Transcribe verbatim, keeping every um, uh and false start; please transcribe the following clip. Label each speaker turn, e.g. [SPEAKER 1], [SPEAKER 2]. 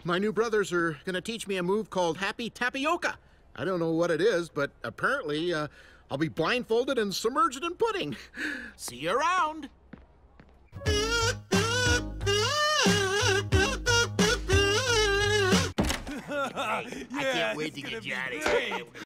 [SPEAKER 1] My new brothers are gonna teach me a move called Happy Tapioca. I don't know what it is, but apparently uh, I'll be blindfolded and submerged in pudding. See you around.
[SPEAKER 2] I can't wait to get you out of here.